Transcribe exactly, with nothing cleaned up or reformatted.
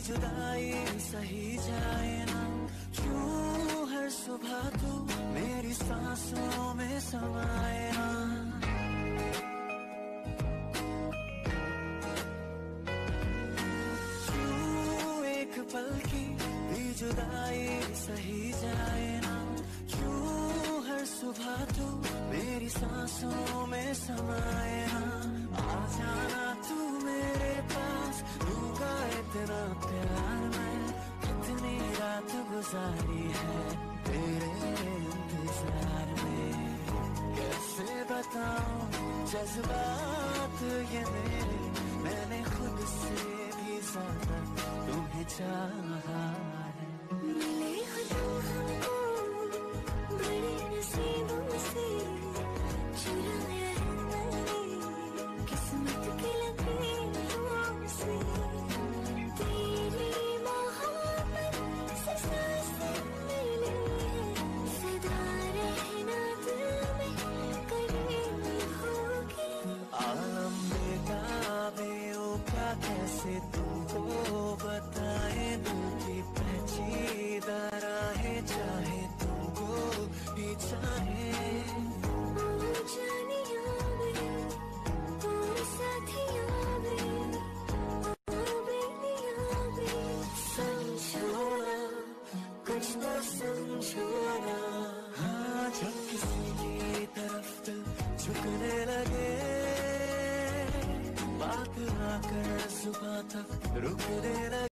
जुदाई सही जाए ना, क्यों हर सुबह तू मेरी सांसों में समाए ना। क्यों एक पल की भी जुदाई सही जाए ना, क्यों हर सुबह तू मेरी सांसों में समाए ना। आ जाना तू मेरे पास, दूंगा इतना प्यार मैं, कितनी रात गुजारी है तेरे इंतजार में। कैसे बताऊं जज्बात ये मेरे, मैंने खुद से भी ज्यादा तुम्हें चाहा है। मिले हो तुम हमको बड़े नसीबों से, चुराया है मैंने किस्मत के लकीरों से। तेरी मोहब्बत से सांसें मिली है, सदा रहना दिल में करीब होगी। आलम बेताबियों का कैसे तुमको बताए, दिल की पेचीदा राहें चाहे तुमको भी चाहे। ओ जानिया वे, ओ साथिया वे, ओ बेलिया वे, समझो ना कुछ तो समझो ना। हाँ जब किसी की तरफ दिल झुकने लगे, बात आकर सुबह तक रुकने लगे।